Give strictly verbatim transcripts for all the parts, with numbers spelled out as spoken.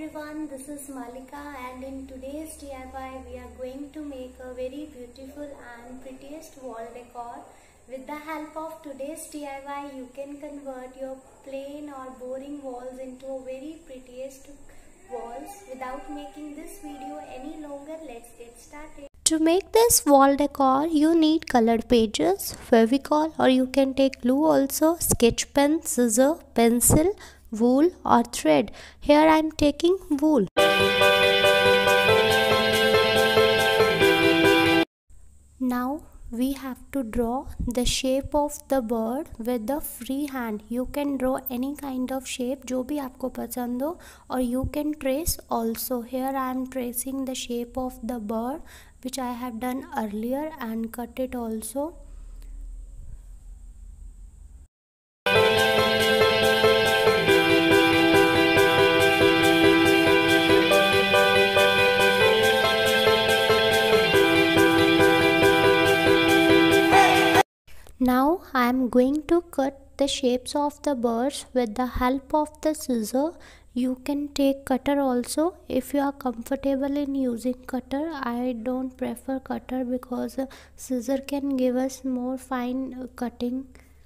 everyone, this is Malika and in today's D I Y we are going to make a very beautiful and prettiest wall decor. With the help of today's D I Y you can convert your plain or boring walls into a very prettiest walls. Without making this video any longer, let's get started. To make this wall decor you need colored pages, Fevicol, or you can take glue also, sketch pen, scissor, pencil, wool or thread. Here I am taking wool. Now we have to draw the shape of the bird with the free hand. You can draw any kind of shape जो भी आपको पसंद हो, or you can trace also. Here I am tracing the shape of the bird which I have done earlier and cut it also. Now I am going to cut the shapes of the birds with the help of the scissor. You can take cutter also if you are comfortable in using cutter. I don't prefer cutter because scissor can give us more fine cutting.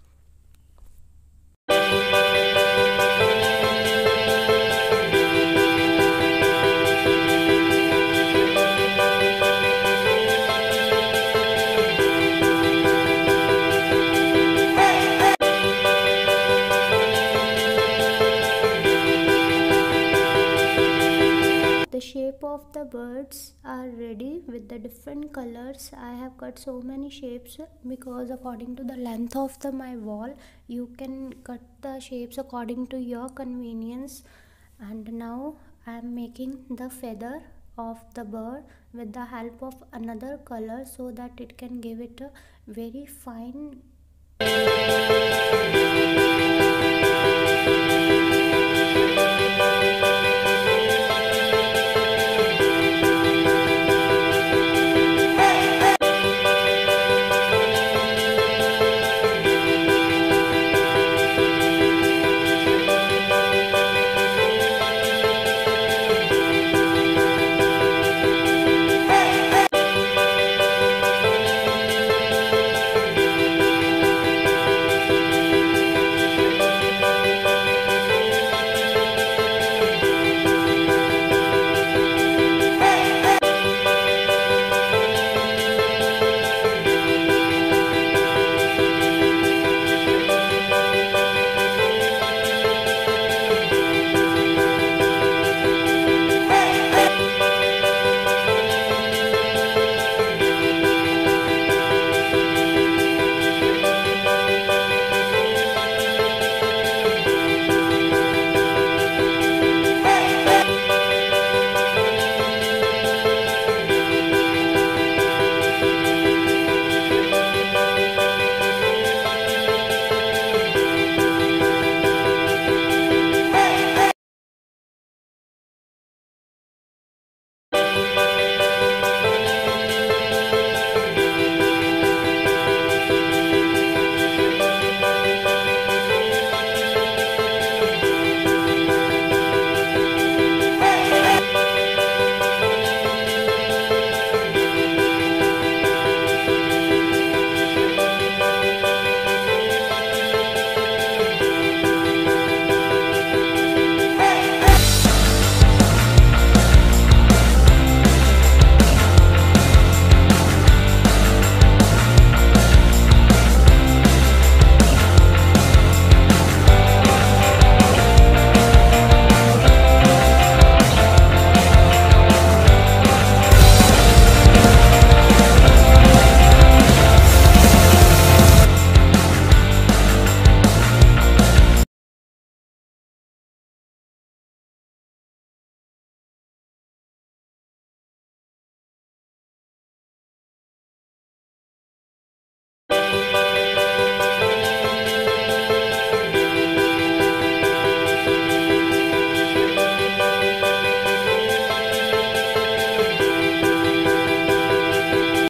The shape of the birds are ready with the different colors. I have cut so many shapes because according to the length of the my wall you can cut the shapes according to your convenience. And now I am making the feather of the bird with the help of another color so that it can give it a very fine